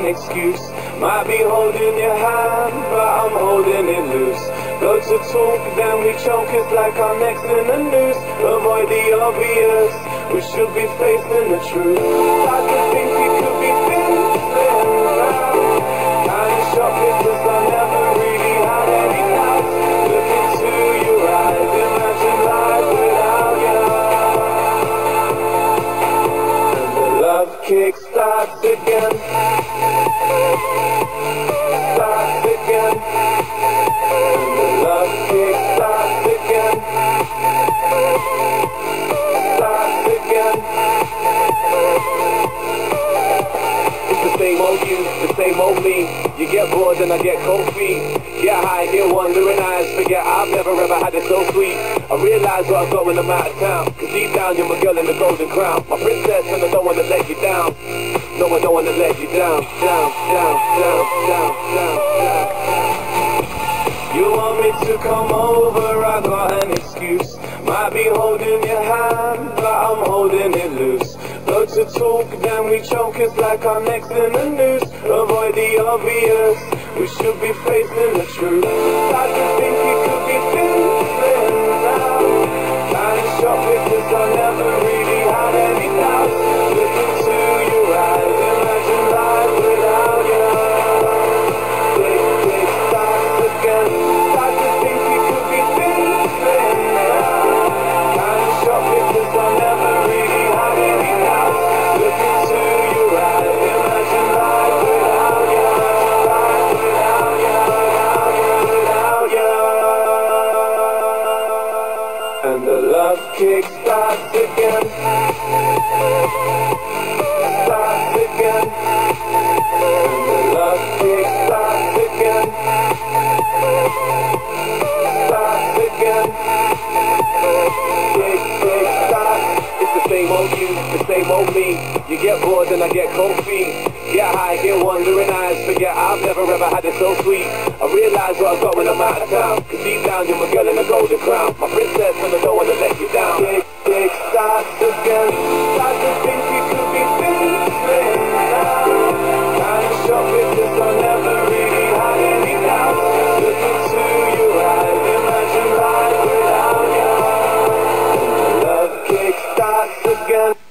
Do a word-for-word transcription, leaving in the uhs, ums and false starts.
excuse. Might be holding your hand, but I'm holding it loose. Go to talk, then we choke, it's like our necks in the noose. Avoid the obvious, we should be facing the truth. Start to think we could be fizzling around. Kinda shocked because I never really had any doubts. Look into your eyes, imagine life without you. And the love kick starts again. Starts again. And the love kick starts again. Starts again. It's the same old you, the same old me. You get bored and I get cold feet. Get high, get wandering eyes. Forget I've never ever had it so sweet. I realize what I've got when I'm out of town. Cause deep down you're my girl in the golden crown. My princess and I don't wanna let you down. No, I don't wanna let you down. Down, down, down, down, down, down. You want me to come over, I got an excuse. Might be holding your hand, but I'm holding it loose. Go to talk, then we choke, it's like our necks in the noose. Avoid the obvious, we should be facing the truth. Start to think we could be fizzling now. Kinda shocked because I never really had any doubts. Look into your eyes, imagine life without you. Tick, tick, starts again. Start to think we could be fizzling now. Kinda shocked because I never really had any doubts. Look into your eyes, imagine life without you. Life without you, without you, without you. And the love kick starts again. Starts again. And the love kick starts again. Starts again. Kick, kick, start. It's the same old you, the same old me. You get bored and I get cold feet. Get high, get wandering eyes. Forget I've never ever had it so sweet. I realize what I've got when I'm out of town. Cause deep down you're my girl in the golden crown. My princess and I don't wanna let you down. Kick, kick, starts again. Start to think we could be fizzling now. Kinda shocked because I never really had any doubts. Look into your eyes, imagine life without you. And the love kick starts again.